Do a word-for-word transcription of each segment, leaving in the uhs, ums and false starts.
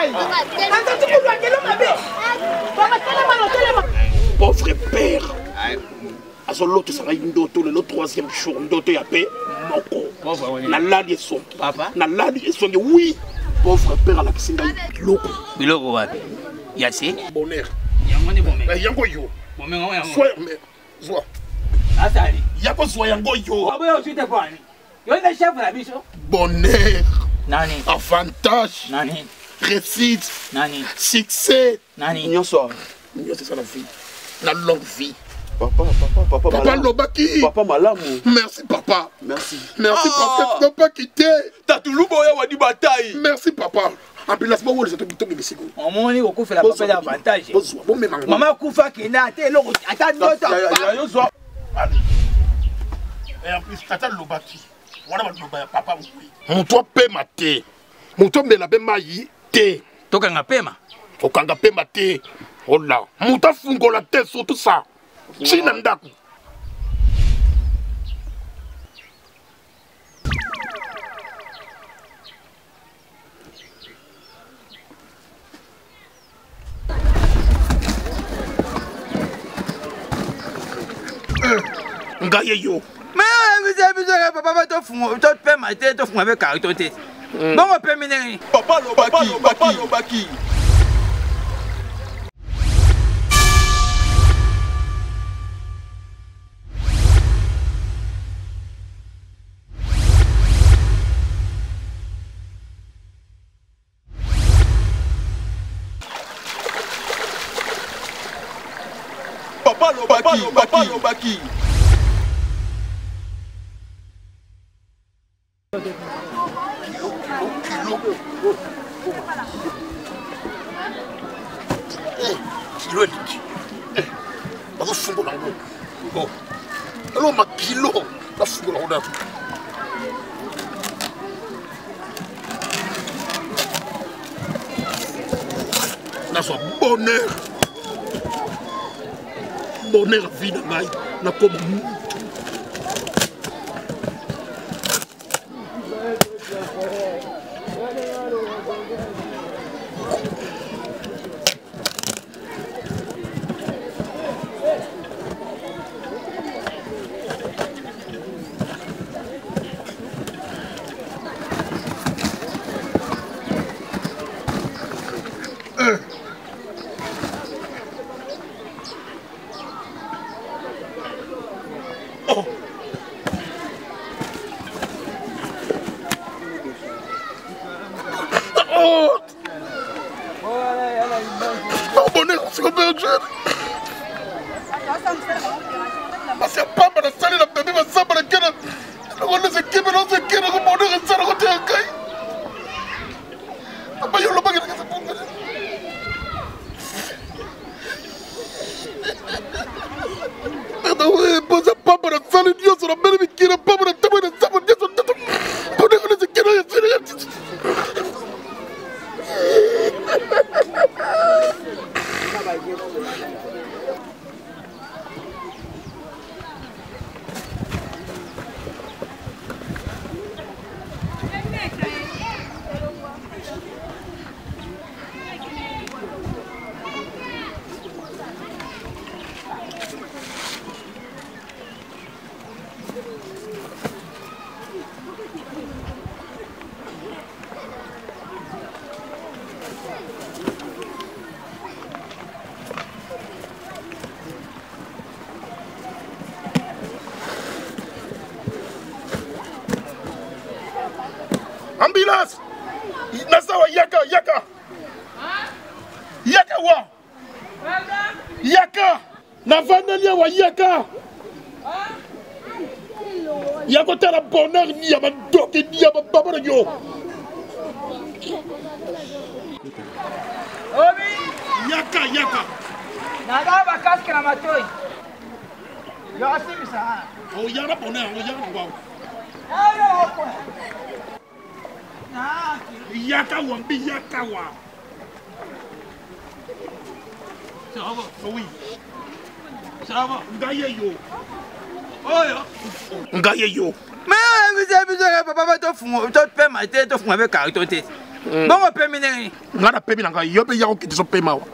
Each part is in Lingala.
Pauvre père. À son lot, ça va une d'auto, le troisième jour, d'auto y a paix. Moko. Naladi et son. Papa. Naladi et son. Oui. Pauvre père à la piscine. Biloko. Biloko wapi. Yasi. Bonheur. Yango ni bonheur. Yango yo. Bonheur yango. Sois mais sois. Asali. Yako sois yango yo. Abo yo sute kwani. Yo na chef la biso. Bonheur. Nani. Avantage. Nani. Réussite. Nani. Succès. Nani. Nyonso. C'est ça la vie. La longue vie. Papa, papa, papa, papa malamu. Lobaki. Papa malamu. Merci papa. Merci. Merci Ah. parce que tu n'as pas quitté. T'as toujours boya wadi bataille. Merci papa. Ambulance moi je te bouton de Mexico. On moni ko fait la papa d'avantage. Bon même Maman kufa kena te lo attends d'autres. Yo zo. Et en plus tata Lobaki. Wana ba Lobaki papa oui. Mon toi paie maté. Mon toi me la be mayi te. Tokanga pema. Tokanga pema te. Oh là. Muta fungo la tête sur tout ça. China ndaku. Ngaye yo. Mais vous avez besoin de papa to fungo to pema te to fungo avec carton te. Bon on peut mener. Papa Lobaki, papa Lobaki. Papa Lobaki, papa Lobaki. Alors ma kilo, la foule on a. Na so bonheur. Bonheur vie de maille, na comme ambulance. Nasawa yaka yaka. Yaka wa. Yaka. Navanelia wa yaka. Yako tera bonheur ni ya madoke ni ya babara yo. Obi. Yaka yaka. Nada ba casque na matoi. Yo asimi sa. Oh yana bonheur, oh yana wa. Ayo ko. Yaka wa mbi yaka wa. Ça va? Oui. Ça va? Ngaye yo. Oh yo. Ngaye yo. Mais vous avez besoin de papa to fungo to pema te to fungo avec carton te. bongo pemi nini ngana pemi na ngai yo pe ya okiti so pema wa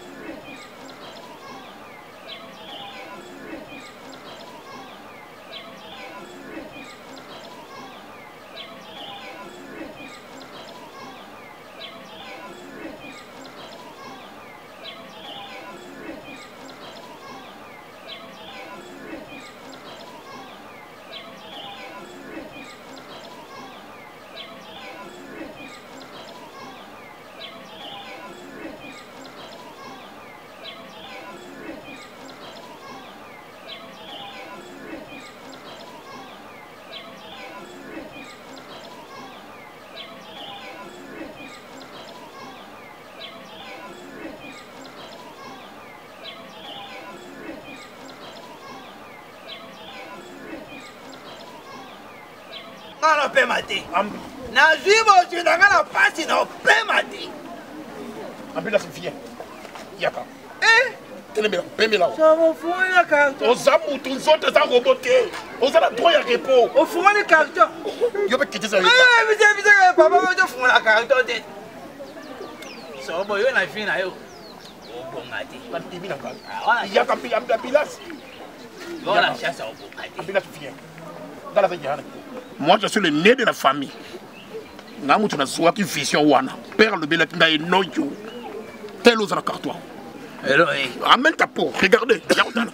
ngana pema te nazwi bozwi na nga na pasi na opema te ambila sifia yaka eh telemela pemela ofungola carton oza mutu nzoto eza robote oza na droit ya repos ofungola carton yo pe kitisa yo eh bise bise papa moto fungola carton te sobo yo na fina yo obonga te bantimi na ngai yaka mbi ambulance voilà ça ça obonga te ambila sifia ngala za jana moi je suis le nez de la famille nga mutu na swaki vision wana père le bela kinga enoyo tel aux carton hello eh amène ta peau regardez yaka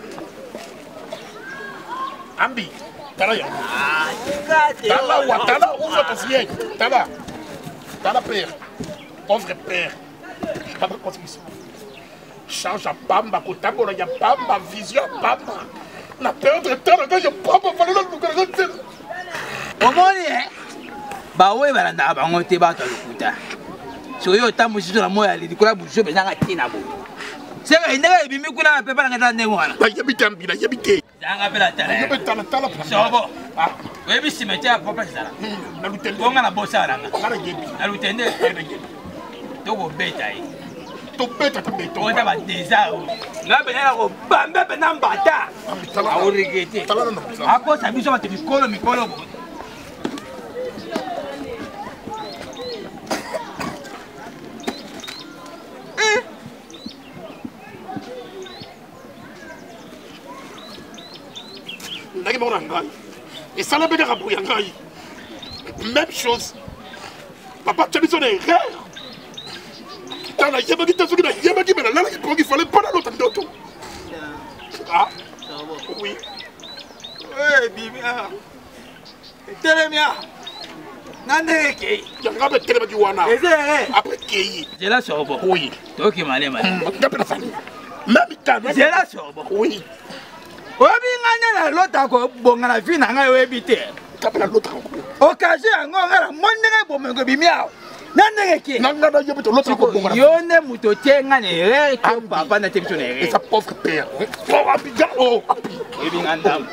ambi tala ya ah tikate tala wa tala ouvre ton ciel tala tala père pauvre père papa continue change à pamba kotambola ya pamba vision pamba na perdre temps que je papa fallait le luka omoni eh bawe balanda bango te bato lokuta soyo tamusi na moya likola bujo bezanga tina bo seka indega ebimi kuna pepa na ngata ndenge wana ba yebita mbila yebite zanga pela tala yebita na tala sobo ah webi cimetière papa sala na lutende bonga na bosa ranga ngara yebi na lutende na yebi toko beta yi to beta to beta o ta ba deza o na benela ko bambe bena mbata a o regete tala no ako sabi so mate mikolo mikolo bo et ça l'a bien rabouillé. Même chose. Papa, tu as mis son erreur. Dans la yamagi, tu as dit la yamagi, mais là, il fallait pas l'autre d'auto. Ah, oui. Oui, Bimia. Télémia. Nandeke. Il y a un peu de télémagiwana. Après Kéi. C'est la sorbo. Oui. Donc, il m'a dit, même temps. C'est la sorbo. Oui. Obi ngane na lota ko bonga na fina nga yo ebite kapela lota ko occasion ngo ngala mondenge bomengo bimiao nandenge ki nanga na yebito lota ko bonga yone muto tenga ne re ko papa na tepso ne re et sa pauvre père oh abiga oh ebi ngandam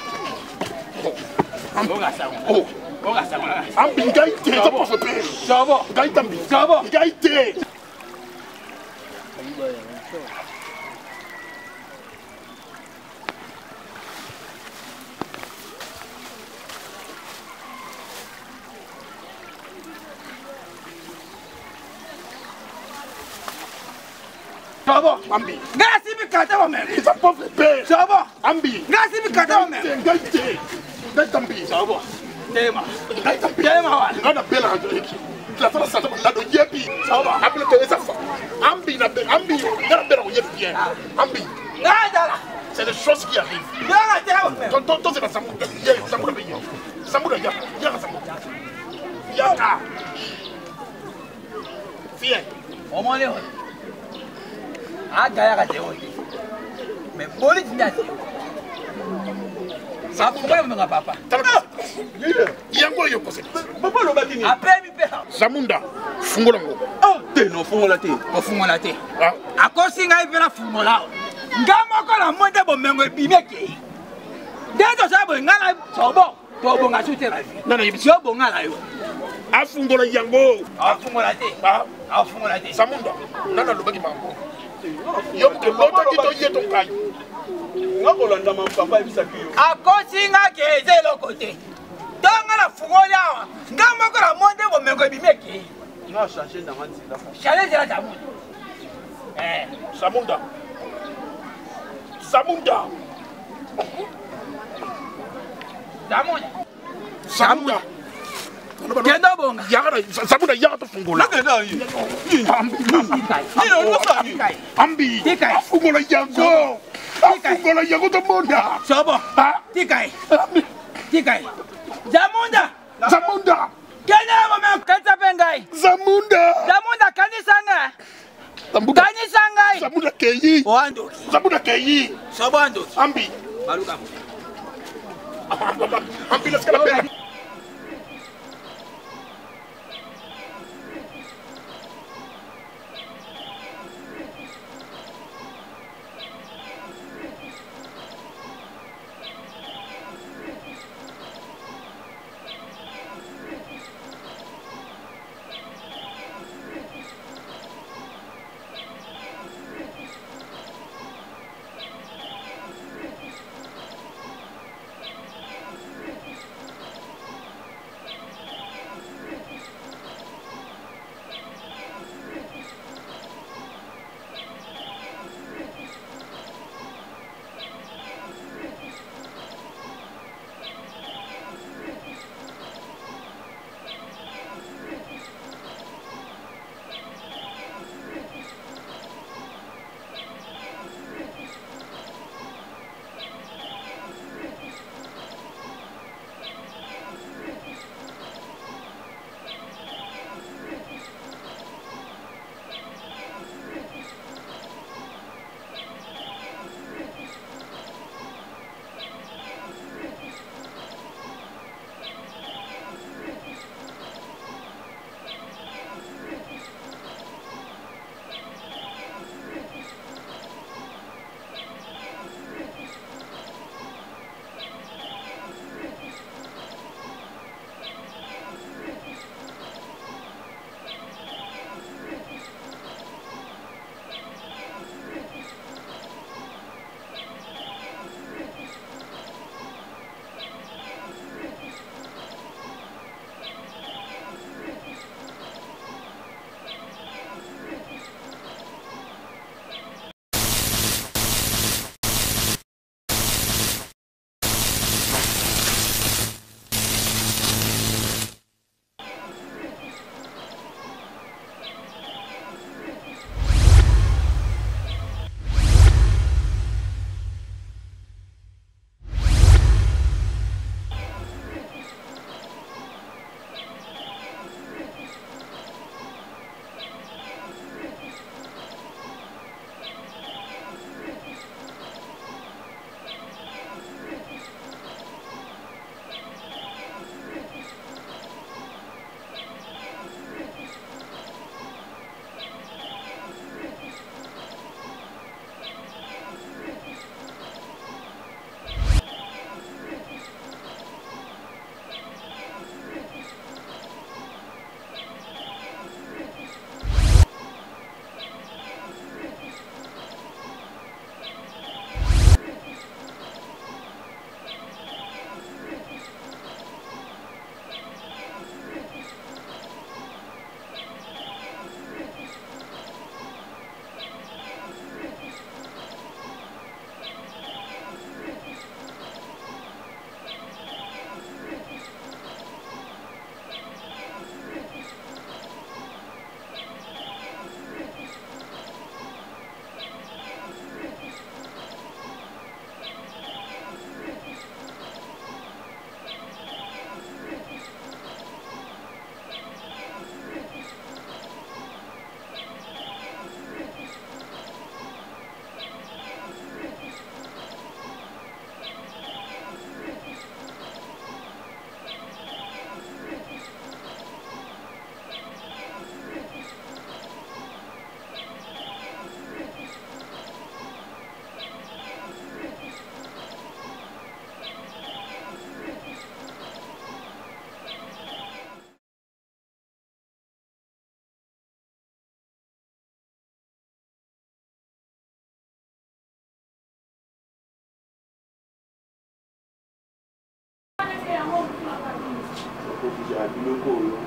bonga sa oh bonga sa ambi gaite sa pauvre père sabo gaite ambi sabo gaite Sabo, Ambi. Gasi bi kata wa mère. Sa pauvre père. Sabo, Ambi. Gasi bi kata wa mère. Gaite. Gaite Ambi. Sabo. Tema. Gaite Ambi. Tema wa. Ngana bela ngaki. La fala sa la do yebi. Sabo. Appelle te sa fa. Ambi na Ambi. Ngana bela o yebi bien. Ambi. Ngada. C'est des choses qui arrivent. Ngada te wa mère. Ton ton c'est pas ça. Ça me paye. Ça me ya. Ya ça me. Ya. Viens. Au moins les ah gaya ka te oyi mais boli tinda te sa pourquoi me nga papa yango yo kose papa lo batini après mi pe Zamunda fungola ngo oh te no fungola te o fungola te ah akosi ngai pe na fungola ngamo ko na monde bo mengo ebimeke deto sa bo ngana sobo to bo nga sute la vie nana yibi so bo ngala yo afungola yango afungola te ah afungola te Zamunda nana lo baki mambo yo ke loto kito yeto kai ngakolanda ma papa ebisaki yo akosi nga ke ezelo kote tonga na fungola ngamo ko na monde bo mengo ebimeke Non, changer dans ma tête. Changer c'est la Zamunda. Eh, Zamunda. Zamunda. Zamunda. Zamunda. Kendo bonga. Yara, Zamunda yara to fungola. Ambi. Tikai. Fungola yango. Fungola yango to monda. Sobo. Tikai. Tikai. Zamunda. Zamunda. Kenya mama kanta pengai. Zamunda. Zamunda kanisanga. Zamunda. Kanisanga. Zamunda keyi. Oando. Zamunda keyi. Sobo ando. Ambi. Baluka. Ambi la skala pena.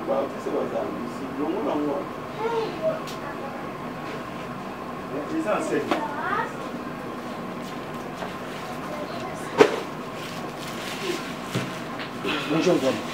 Bonjour.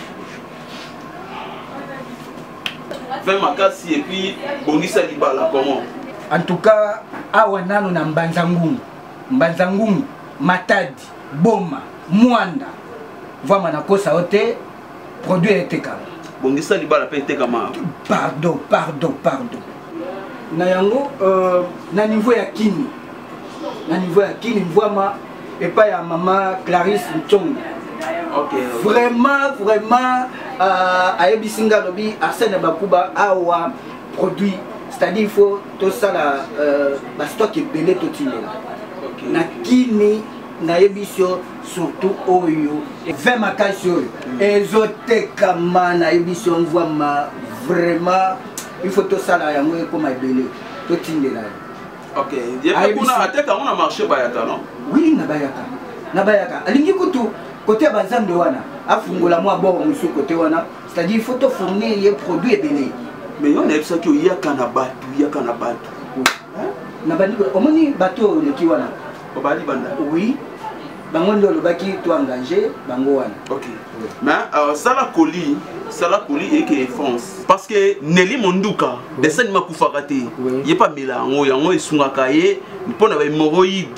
vingt makasi et puis bongisa libala comment? En tout cas, awa nano na Mbanzangungu, Mbanzangungu, Matadi, Boma, Mwanda. Vraiment na kosa ote produit était comme. Bongisa libala pe était comme. Pardon, pardon, pardon. Na yango euh na niveau ya kini. Na niveau ya kini vraiment et pas ya maman Clarisse Nchong. OK. Vraiment vraiment euh ayebisinga lobi Arsène Bakuba awa produit. C'est-à-dire il faut tout ça là euh ba stock ebele to tindela. OK. Na kini na yebisio surtout oyo vingt makasi oyo ezoteka na yebisio vraiment vraiment il faut tout ça là yango comme ebele to tindela. OK. Y'a kuna ateka on a marché bayaka non? Oui na bayaka. Na bayaka. Alingi kutu côté bazambe wana afungola moi bon monsieur côté wana c'est-à-dire il faut te fournir les produits ebele. Mais on a ça qu'il y a kana batu, il y a kana batu. Hein? Na bani omoni bateau le kiwana. Obali banda. Oui. Bango ndo lo baki to engagé bango wana. OK. Mais euh, ça la colis, ça la colis et que France parce que Nelly Monduka descend ma kufakate. Il y a pas mélango, yango esungaka ye mpona ba hémorroïde.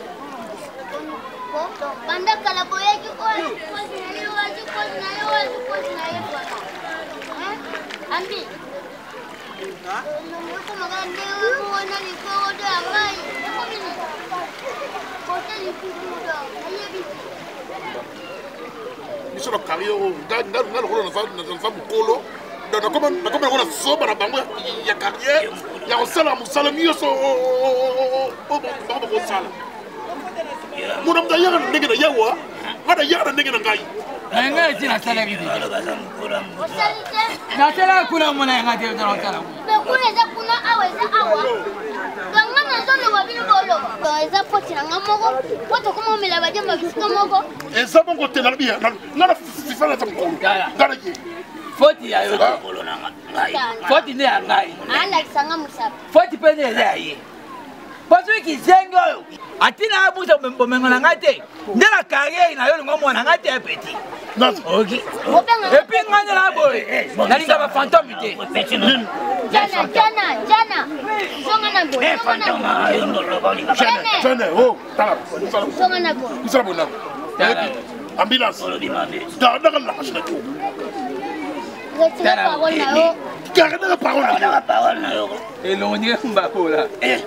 Banda kala boyaki oyo ko sinali wazi ko sinali wazi ko sinali bwana. Eh? Ambi. Nungu magande uona ni ko do amai. Ko bini. Ko tani kudo. Ayebi. Miso na carrière ngalo ngalo ngalo na na fa mukolo. Na na koma na koma na soba na bango ya carrière. Ya osala musala miyo so o o bango ko sala. Muna mda yaga ndenge na yawa. Ngada yaga ndenge na ngai. Ngai tina sala gidi. Osalite. Na sala kuna mona ngati na sala. Me kuna za kuna aweza awa. Ganga na zone wa bino bolo. Aweza poti na ngamoko. Poto kuma mela baje mabisika moko. Eza bongo tena bia. Ngada fifana za mukolo. Ngada ye. Foti ya yo bolo na ngai. Foti ne ya ngai. Ala kisanga musapa. Foti pe ne ya ye. Parce que zengo atina abuza bomengo na ngate ndela carrière na yo ngomo na ngate ya petit. Non. OK. Et puis ngane la boy. Na linga ba fantôme te. Jana jana jana. Songa na boy. Eh fantôme. Jana jana oh tala. Songa na boy. Kusala bona. Ambulance. Da da la machine to. Retire la parole na yo. Garde la parole. La parole na yo. Et l'on dit mbako là. Eh.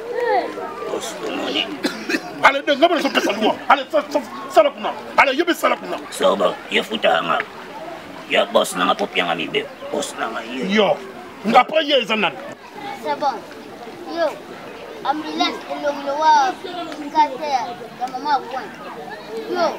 Allez, ne ngabana so pesa loi. Allez, sala kuna. Allez, yobe sala kuna. Soba, ye futanga. Ya boss na ngapopia nga mibe. Boss na nga ye. Yo. Ngapa ye zanan. C'est bon. Yo. Ambulance elonglo wa kate ya mama kwa. Yo.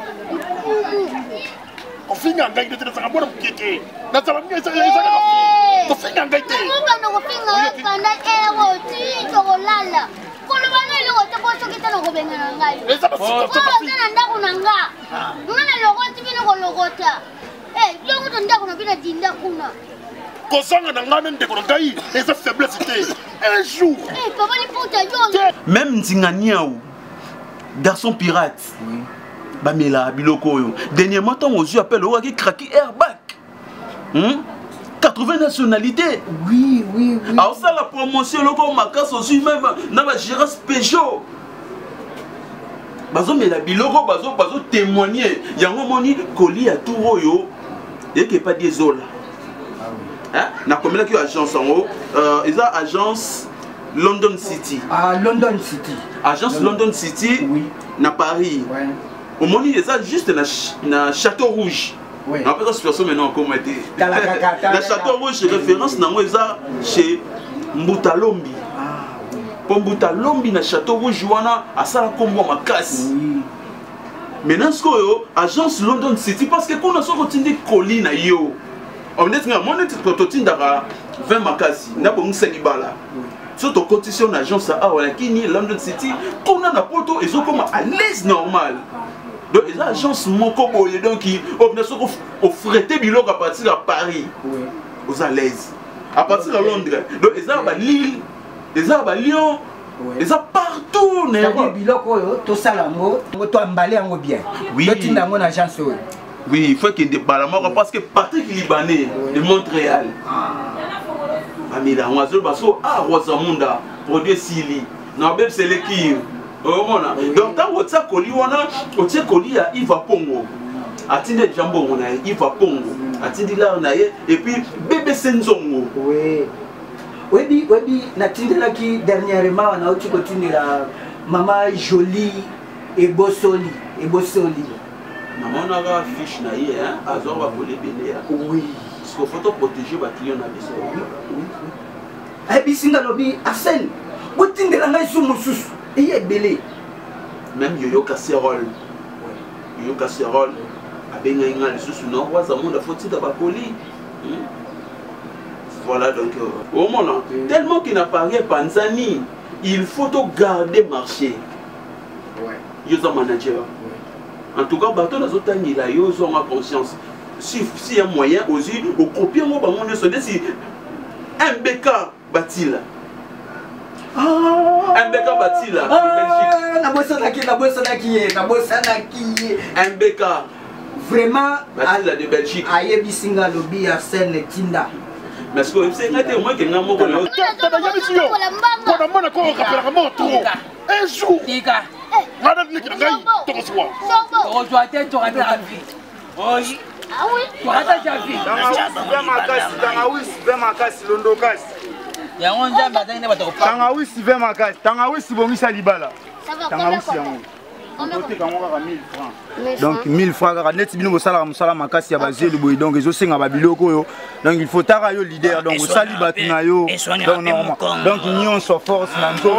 Ofinga ngai de tena ngabona mkeke. Na sala ngai sa sa. Ofinga ngai te. Ngoba no kufinga panda ewo ti to lala. Kono bana ile wote boso kita no gobenga ngai. Eza ba Oh, tena ndako nanga. Ngana logoti bino ko logota. Eh, yo nguto ndako no bina dinda kuna. Kosanga na ngana ndeko ngai. Eza faiblesse te. Un jour. Eh, papa ni puta yo. Même Nzinganyao, garçon pirate. Bamela biloko yo. Dernièrement tant aux yeux appelle au qui craquer airbag. Hein? quatre-vingts nationalités. Oui, oui, oui. Alors ça la promotion loko makas aussi même na ba gérance Peugeot. Bazo mela biloko bazo bazo témoigner. Yango moni colis à tout oyo. Et que pas des zola. Hein? Na combien qui agence en haut euh ils a agence London City. À London City. Agence London, London City. Oui. Na Paris. Ouais. Au moni ils a juste na na Château Rouge. Oui. On peut se faire maintenant comme été. La Château Rouge référence na moi ça chez Mbutalombi. Ah oui. Pour Mbutalombi na Château Rouge wana à ça comme moi ma casse. Oui. Maintenant ce que agence London City parce que quand on a sorti des colis na yo. On est nga mon est totinda vingt makasi na bon senibala. Surtout cotisation agence à wala kini London City qu'on a na poto et so comme à l'aise normal. Donc les agences moko boye donc qui offrent biloko à partir de Paris. Oui. aux à l'aise. À partir de Londres, donc ils ont Lille, ils ont Lyon, ils ont partout. Oui. Oui, il faut qu'il y ait des balamars parce que Patrick Libanais de Montréal. Mais là, on a ah, Rosamunda, produit Sili, Nabel Seleki. Donc, tant que ça, on a un colis à Iva Pongo. Atinde Jambo, on a Iva Pongo. Atinde là, on a et puis bébé Senzongo. Oui. Oui, oui, Natinde là qui dernièrement, on a aussi continué la maman Jolie et Bossoli. Et Bossoli. Maman on a une fiche naïe, hein, Azor va voler béné. Oui. Parce qu'il faut protéger les clients à Bissau. Oui, oui. Et puis, si on a dit, Arsène, vous avez dit que il y a belé. Même Yoyo Casserole. Yoyo Casserole. Avec un gars, les sous non, on a faut-il d'abord poli. Voilà donc. Au moment tellement qu'il n'apparaît pas Panzani, il faut garder marché. Yoyo manager. En tout cas, bateau les autres il a eu son conscience. Si il y a moyen aussi, au copier moi bah mon sonné si un B K bâti là. Un B K bâti là. Ah, na bossa na qui, na bossa na qui, na bossa na qui. Un B K. Vraiment. Bâti là de Belgique. Aye bisinga lobi Arsène Tinda. Mais ce que c'est ngate au moins que ngamo ko. Tata yabisi yo. Kona mona ko kapela moto. Un jour. Tika. Nada niki ngai tokoswa. On doit être on a vie. Oui. Ah oui. On a déjà vie. Tangawisi ve makasi londo kasi. Ya on jamba tanga ba to pa. Tangawisi ve makasi. Tangawisi bongisa libala. Ça va Tangawisi yango. Donc mille francs kaka net bino bosala musala makasi ya bazeli boy donc ezosenga babiloko oyo donc il faut tara yo leader donc osali batu na yo donc normal donc nyonso force na nzo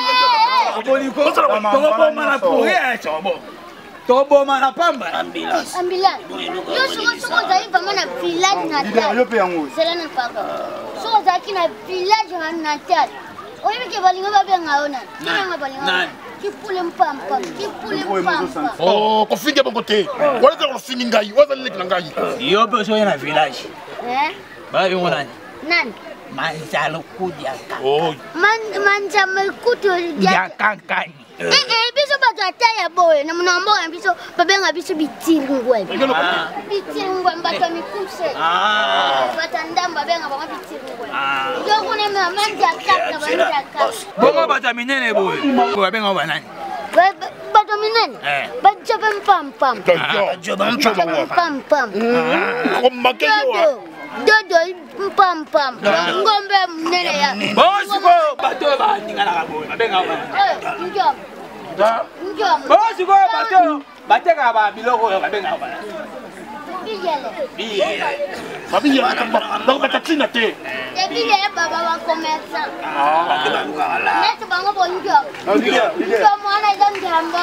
toboma na pamba ambulance ambulance yo soko soko zali vraiment na village na leader yo pe yango c'est là na paka soko zali na village na tête oyebi ke balinga babenga ona nanga balinga kipule mpampa kipule mpampa oh kofinga bongote wala za kofinga ngai wala leki ngai yo pe so na village eh ba yo nani nani manjalo kudiaka oh man manjalo kudiaka kankani eh eh biso bato ataya boye na mnambo biso babenga biso bitiringwe bitiringwe mbato mikuse ah batandamba benga bama bitiringwe yo kuna manja kaka banja kaka bongo bata minene boye ko benga banani bato minene bajobe pam pam jobe pam pam ko makeyo dodo pam pam ngombe minene ya bongo siko bato ba ndingana ka boye benga banani njom njom bongo siko bato bateka ba biloko yo benga banani bijele bijele babi ya ba ba tatina te e bijele baba wa commerçant ah net bango bonjo njom mwana ida njambo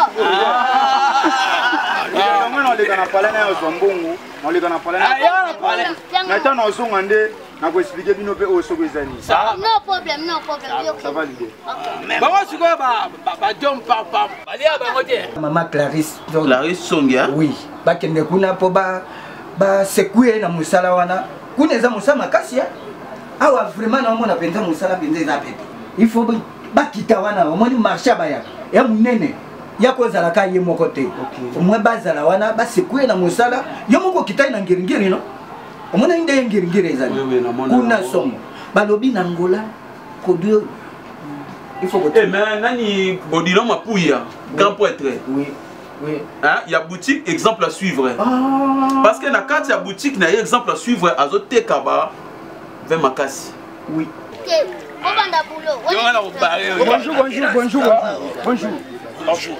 ah ngwana oleka na pala na yo zombongo oleka na pala na maintenant na zonga nde na ko expliquer bino pe o soko ezali no problem no problem ça va l'idée bongo siko ba ba jom pam pam balia bango te Maman Clarisse Clarisse Songia oui bakende kuna po ba ba sekue na musala wana kuna eza musala makasi ya awa vraiment na mona penza musala penza eza pepe il faut ba kita wana omoni marché baya ya munene ya kozala ka ye moko te omwe bazala wana ba sekue na musala yo moko kitai na ngiringiri no omona inde ngiringiri eza kuna somo balobi na ngola kodio il faut eh mais nani bodilo mapuya grand poète oui. Oui. Hein, il y a boutique exemple à suivre. Ah. Parce que dans la carte il y a boutique, il y a exemple à suivre à Zoté Kaba vers Makassi. Oui. Bonjour, bonjour, bonjour. Bonjour. Bonjour.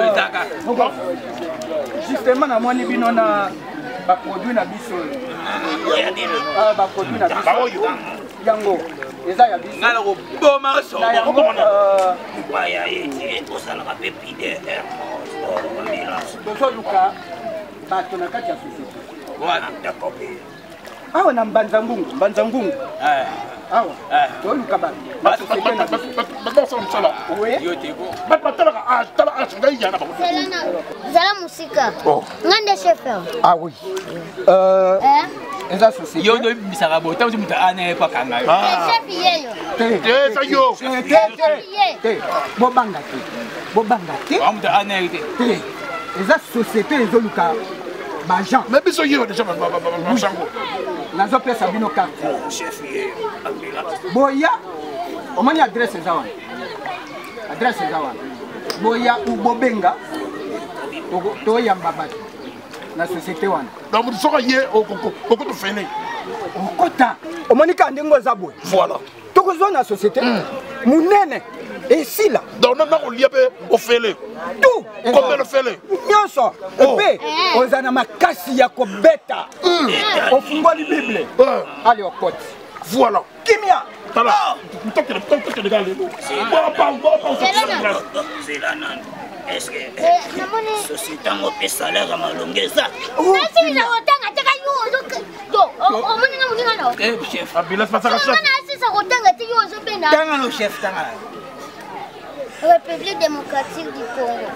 Justement, na moni bino na ba produit na biso. Ah ba produit na biso. Yango. Eza ya biso. Ngala ko boma so. Euh, waya yeti osala ka pepide. Bonjour Luka. Ba tona kati ya société. Voilà, d'accord. Awa na mbanza ngungu, mbanza ngungu. Eh. Awa. Eh. To Luka ba. Ba société na biso. ba ba so msala Oui. Yo teko. ba ba tala ah tala ah ngai yana ba Zala musika. Ngande chef. Ah oui. Euh Eh? eza société yo ndo bisaka bo tamu muta ana pa kanga yo chef yeyo te ça yo te bo banga te bo banga te wa muta ana te te eza société ezoluka ba Jean mais biso yo déjà ba ba ba sango nazo pesa bino carte chef yeyo ambila boya omani adresse eza wana adresse eza wana boya ubobenga toyamba bato na société wana donc mutu soka ye okoto fele okota omonika ndenge oza boye voilà tokozwa na société munene esila donc nana kolia mpe ofele tout combien ofele nyonso epe oza na makasi ya kobeta ofungoli bible ali okoti voilà kimia tala mtokele mtokele gale bora pa bora pa c'est la nande. Est-ce que namoni société ngo pe salaire malongeza nasi na otanga teka yo do omoni na muninga no eh chef ambila pasaka chef nasi sa otanga teki yo zo benda tanga no chef tanga République démocratique du Congo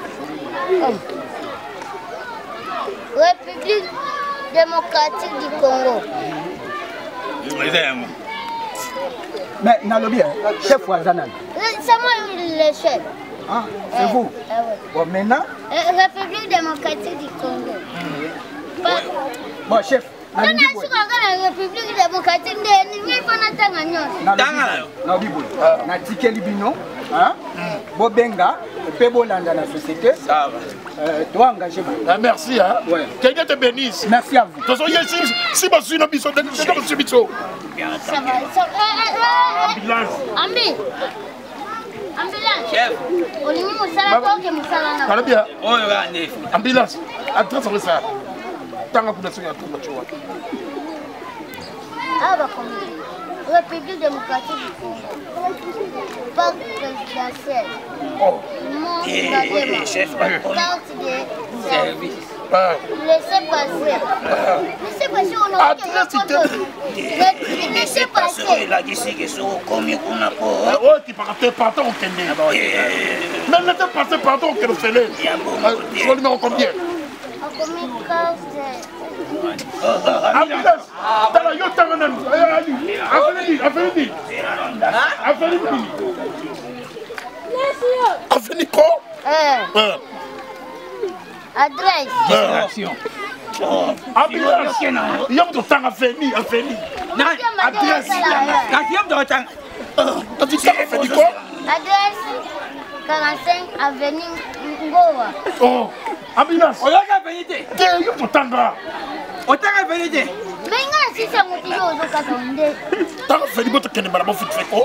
République démocratique du Congo mais nalobi chef wazana c'est moi le chef. Ah, c'est vous. Ah, ouais. Bon, maintenant. République démocratique du Congo. Bon, bon chef. On a su la République démocratique de l'Union pour na bibo. Na tikeli bino, hein? Bobenga, pebo landa la société. Ça va. Euh, toi engagé. Ah, merci hein. Ouais. Que Dieu te bénisse. Merci à vous. De toute façon, si si je suis dans biso, c'est comme si biso. Ça va. Ça va. Ambulance. Ambi. Ambulance. Chef. Olingi musala ko ke musala na. Kala bien. Oyo ga ndefu. Ambulance. Adresse à ça. Tanga kuna singa tu machoa. Ah bah comme République démocratique du Congo. Parc présidentiel. Oh. Mon chef carte de service. Laissez passer. Laissez passer on a laissez passer la d'ici que so comme on a pas. Oh tu partais pardon au Kenya. Mais laissez passer pardon que le félé. Je vais numéro combien? Combien carte ambulance. Tala yo tanga nan. Afeli, afeli. Afeli. Afeli ko? Eh. Adresse. Distraction. Ambulance. Yam to tanga afeli, afeli. Adresse. Quatrième de retang. Tu dis ça afeli ko? Adresse quarante-cinq avenue Ngowa. Oh. Ambulance. Oyoka venite. Te yo to tanga. Otanga venite. Menga sisa mutio ozoka zonde. Tanga afeli boto kene bala mo fit feko.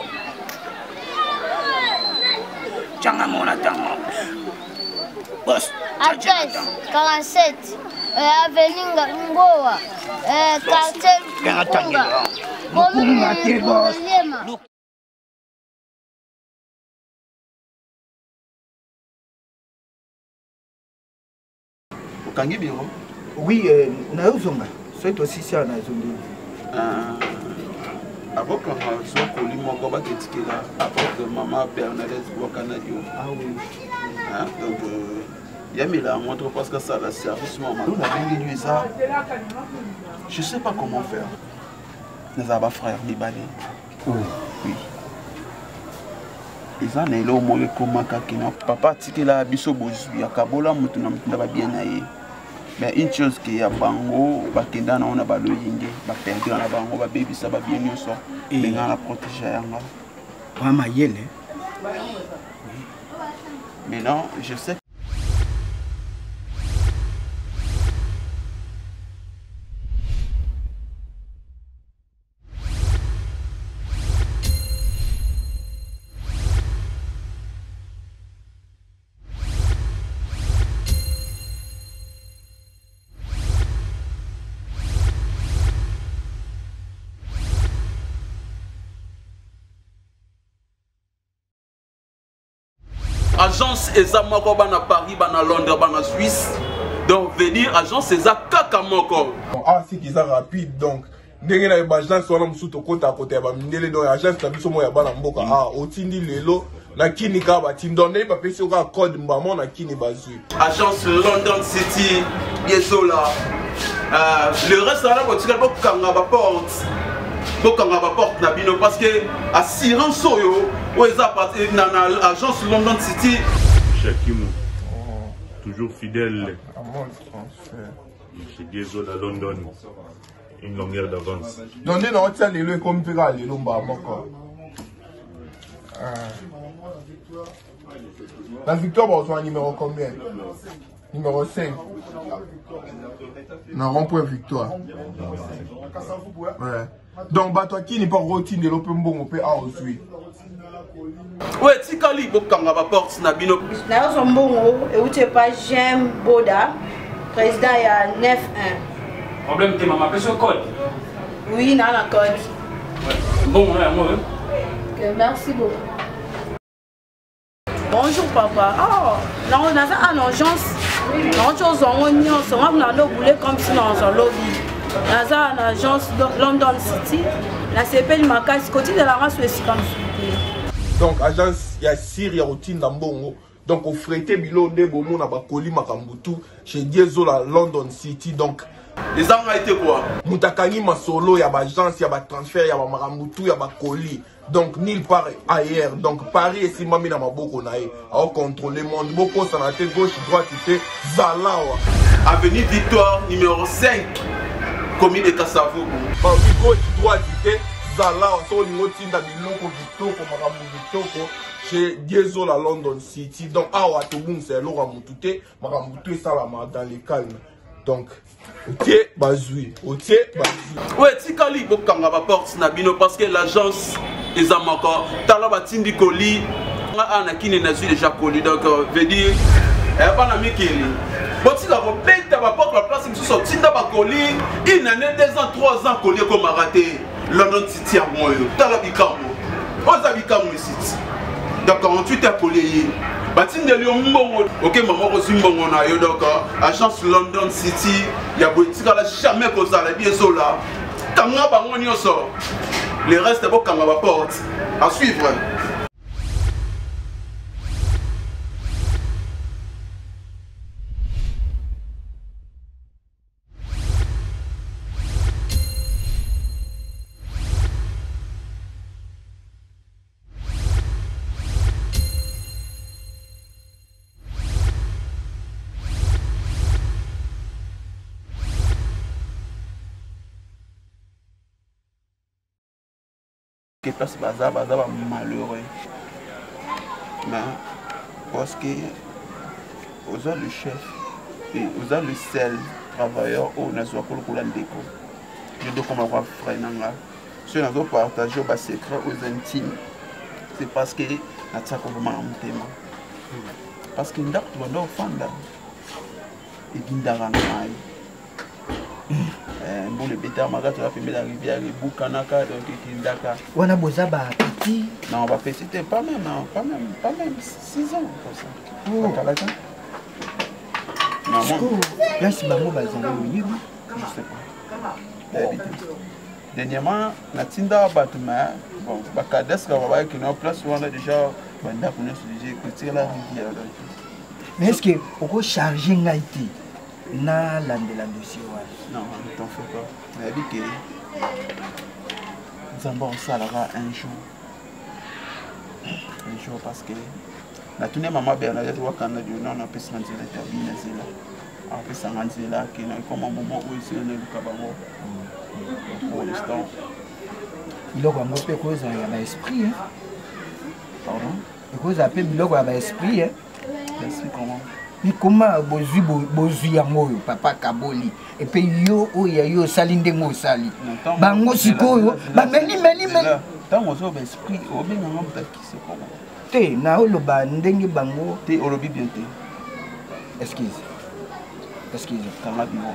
Changa mona tanga. Boss. Adresse quarante-sept euh, avenue Ngowa. Euh, quartier Mukunga. Commune Ngolema. Kangi biro? Oui, euh, naozonga. C'est aussi ça na zonde. Ah. Avant que je sois connu, mon combat est là. Après que maman Bernadette voit Canadio. Ah oui. Hein? Donc, il y a mis la montre parce que ça, le service, maman. Nous avons dit ça. Je ne sais pas comment faire. Nous avons frère Libanais. Oui. Oui. Ils ont été au moins comme un papa, tiki la biso bozu ya kabola mutu na mutu ba bien naé. Mais une chose qui ya bango ba kenda na ona ba loyinge ba perdu na bango ba baby ça ba bien nyonso. Mais na la protéger yanga. Mama yele. Mais non, je sais. Agence eza moko bana Paris bana Londres bana Suisse donc venir agence eza kaka moko ah si qu'ils sont rapide donc ndenge na ba agence wana musuto kota kota ba mindele donc agence ta biso mo ya bana mboka ah otindi lelo na kini ka ba tindonde ba pesi ka code mbamo na kini bazui agence London City bieso là le reste là botika bokanga ba porte bokanga ba porte na bino parce que assurance oyo oza parti na agence London City Chakimou toujours fidèle chez Diesel à London une longueur d'avance donc non tiens les le comme pira les lomba moko la victoire va au numéro combien? Numéro cinq. Non, rond-point victoire. Ouais. Donc, bah, toi qui n'est pas routine de l'open bon, on peut à aujourd'hui. Ouais, si Kali, Bokanga va porte, Nabino. Là, on bon, et où tu es pas Jem Boda, président, il y a neuf un. Problème, tu m'as appelé sur le code? Oui, dans la code. Bon, on est à moi. Merci beaucoup. Bonjour papa. Oh, non, on a une agence. Non, chose on a une comme si on a lobby. On a une agence London City. La C P de Makassi, côté de la race comme donc, agence, il y a Sir, il y a routine dans Bongo. Donc, on frette bilo de Bomo na bakoli makambutu chez Diesel à London City. Donc, les gens ont été quoi? Moutakani Masolo, il y a agence, il y a transfert, il y a makambutu, il y a bakoli. Donc, nulle part ailleurs. Donc, Paris et Simami na maboko nae. A contrôler le monde. Boko sanate gauche, droite, c'était Zalawa. Avenue Victoire, numéro cinq. Commune de Kassavou. Gauche, droite, c'était Zalawa. So, nous tinda biloko vitoko, maramu vitoko. Chez Diesel à London City. Donc, awa toboum, c'est l'ora moutouté. Maramu tout salama dans les calmes. Donc, ok, bazoui. Ok, bazoui. Ouais, Tikali, Bokanga va porte Nabino parce que l'agence. Les amakos, talaba tindi koli, on a qui n'est déjà koli donc veut dire, eh pas na mikili. Bon si la robette va pas la place qui sont tinda ba koli, il en a deux ans, trois ans koli comme a raté. London City à moi, talabi kamo, on a bikamo ici. Donc quarante-huit heures koli. Batinde Lyon mbongo, ok maman aussi mbongo na yo donc agence London City, il y a politique là jamais comme ça la bien sola. Tanga ba ngoni oso. Les restes de Bokanga va porte. À suivre. Place baza baza malheureux mais parce que aux le chef et aux le seul travailleur au nazo kolokola ndeko je dois comme avoir frère nanga ce nazo partager ba secret aux intimes c'est parce que nataka vraiment mtema parce que ndako bando fanda et gindara ngai bon le bétard magato la femelle arrivée à Bukanaka donc Kindaka. On a besoin de petit. Non, bah c'était pas même, non, pas même, pas même six ans comme ça. Oh. Non, non. Là c'est maman bazan. Je sais pas. Dernièrement, la Tinda Batuma, bon, Bakades va qui n'a place où on a déjà banda pour nous sujet que la rivière. Mais est-ce que pourquoi charger ngaiti? Na lande la dossier non ne t'en fais pas mais dit que nous allons salera un jour un jour parce que la tournée maman Bernadette voit qu'on a du non on peut sentir la terminer là après ça on là qui est comme un moment où ici on est le cabano pour l'instant il a un peu cause il y a un esprit hein pardon et cause appelle il a un esprit hein l'esprit comment mais comment bozu bozu yango papa Kaboli et puis yo oya yo salinde ngo sali bango sikoyo ba meli meli meli tango zo ba esprit o benga ngomta ki c'est comment te na oloba ndenge bango te olobi bien te excuse excuse kanga bimo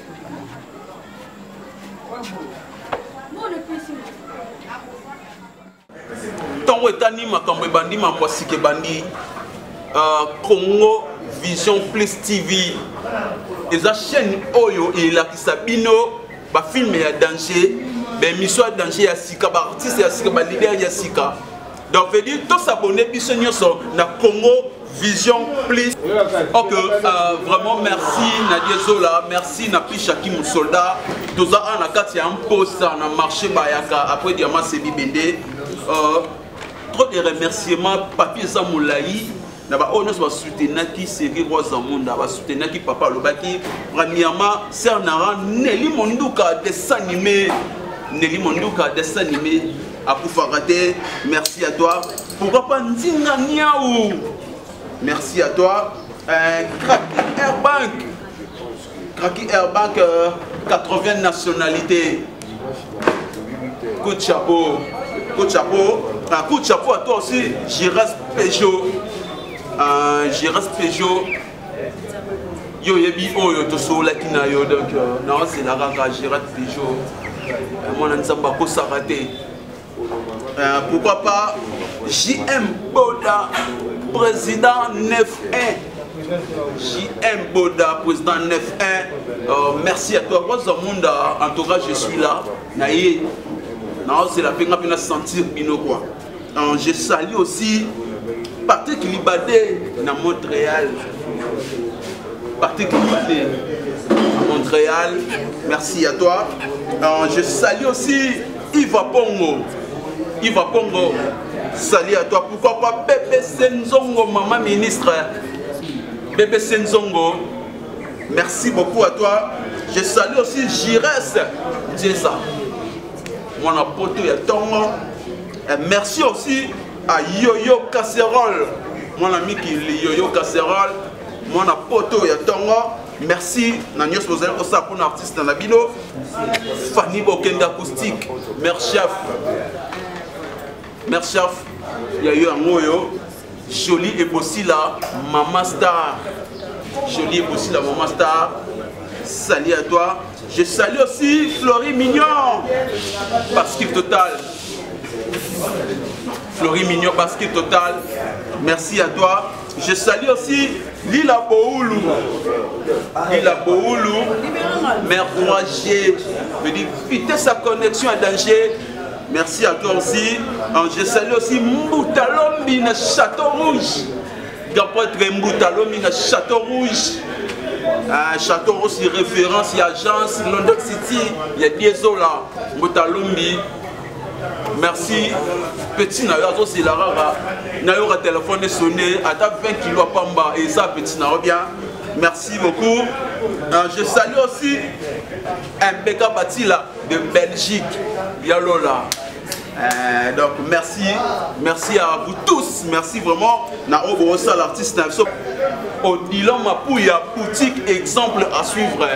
tango etani makambo ebandi mambo sike bandi Congo Vision Plus T V et la chaîne Oyo et la Kisabino ba film ya danger ben mission danger ya sika ba artiste ya sika ba leader ya sika donc veut dire tous s'abonner biso nyonso na Congo Vision Plus. Ok, euh, vraiment merci Nadia Zola, merci Napi Shakim Soldat. Tout ça, on a quatre un poste, on a marché Bayaka après Diamant Sebi Bende. Euh, trop de remerciements, Papi Zamoulaï. Naba on va soutenir qui série Rosa Monde, va soutenir qui Papa Lobaki. Premièrement, c'est un aran Nelly Monduka dessin animé, Nelly Monduka dessin animé. Akoufarate, merci à toi. Pourquoi pas Ndinga Niaou? Merci à toi. Euh, Kraki Airbank. Kraki Airbank, euh, quatre-vingts nationalités. Coup de chapeau. Coup de chapeau. Un coup de chapeau à toi aussi. Giras Peugeot. Euh, Giras Peugeot. Yo yebi oyo to so la kina yo donc non c'est la rara Giras Peugeot. Moi on n'samba ko s'arrêter. Euh, pourquoi pas J M Boda, président neuf un. J M Boda, président neuf un. Euh, merci à toi. Rosamunda, en tout cas, je suis là. Naïe. Non, c'est la peine de sentir bino quoi. Euh, je salue aussi Patrick Libadé à Montréal. Patrick Libadé à Montréal. Merci à toi. Euh, je salue aussi Yves Pongo. Yves Pongo, salut à toi. Pourquoi pas Bébé Senzongo, maman ministre. Bébé Senzongo, merci beaucoup à toi. Je salue aussi Jires. Dis ça. Mon apôtre est Tongo. Merci aussi à Yo-Yo Casserole. Mon ami qui est Yo-Yo Casserole. Mon apôtre est Tongo. Merci. Nanyos Mozel Osa pour l'artiste dans la bilo. Fanny Bokenda Acoustique. Merci chef. Merci chef. Il y a eu un mot. Jolie et aussi là, Maman Star. Jolie et aussi la Maman Star. Salut à toi. Je salue aussi Florie Mignon. Basket Total. Florie Mignon, Basket Total. Merci à toi. Je salue aussi Lila Boulou. Lila Boulou. Mère trois G. Je dis, vitesse sa connexion à danger. Merci à toi aussi. Je salue aussi Mboutalombi na Château Rouge. Gapotre Mboutalombi na Château Rouge. Uh, Château Rouge, c'est référence, il y a agence, London City, il y a Diezola, Mboutalombi. Merci. Petit Nayo, c'est la rara. Nayo a téléphone sonné, à ta vingt kilos à Pamba, et ça, petit Nayo, bien. Merci beaucoup. Uh, je salue aussi un Beka Batila de Belgique. Yalola. Euh, donc merci, merci à vous tous, merci vraiment. Naobo Osa l'artiste Odilon Mapouya, boutique exemple à suivre.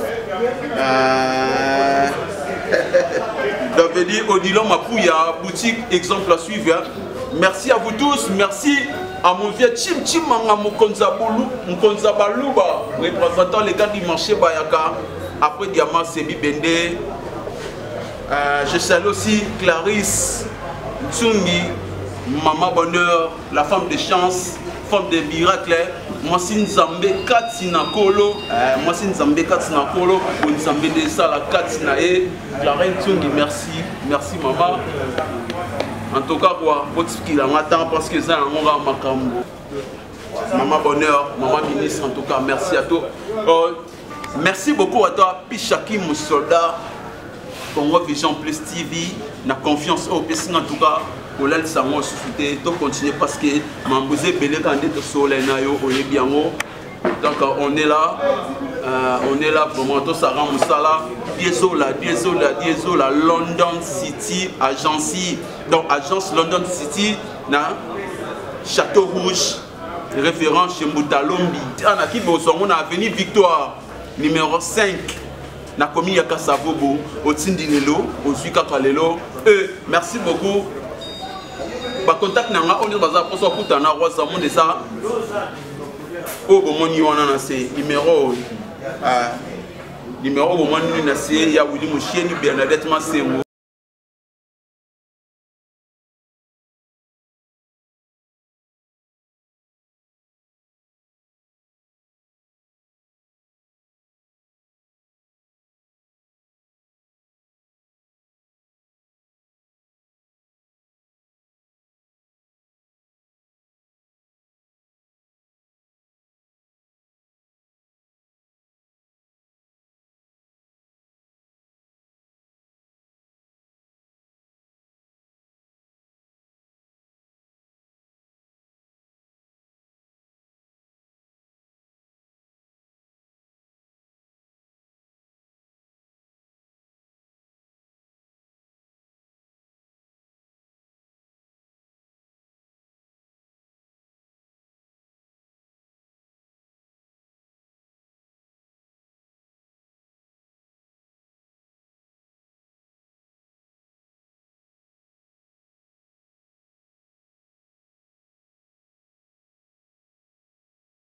Euh... donc je dis Odilon Mapouya, boutique exemple à suivre. Merci à vous tous, merci à mon vieux Chim Chimanga Mkonza Baluba, représentant les gars du marché Bayaka, après Diamant Sebi Bende. Euh, je salue aussi Clarisse Tsungi, Maman Bonheur, la femme de chance, femme de miracle. Moi, c'est Nzambe Katsinakolo. Moi, c'est Nzambe Katsinakolo. Nzambe de ça, la Katsinae. Clarisse Tsungi, merci. Merci, maman. En tout cas, quoi, il en attend parce que ça, on va Makambo. Maman Bonheur, Maman Ministre, en tout cas, merci à toi. Euh, merci beaucoup à toi, Pichaki Moussolda. Congo Vision Plus T V, na confiance au P C en tout cas, pour l'aide ça moi souffler, tout continuer parce que m'embouser belé quand on est au soleil na yo, on est bien haut. Donc on est là, euh, on est là vraiment tout ça rend Moussala, Diezola, Diezola, Diezola, London City, agence, donc agence London City, na Château Rouge, référence chez Mboutalombi. On a qui on a avenue Victoire, numéro cinq. Na komi ya Kasabobo, au Tindinelo, au Suikakalelo. Et merci beaucoup. Ba contact nanga on est baza pour so kutana Rosa Monde ça. O bomoni wana na se numéro euh numéro bomoni na se ya Willy Mouchieni Bernadette Masengo.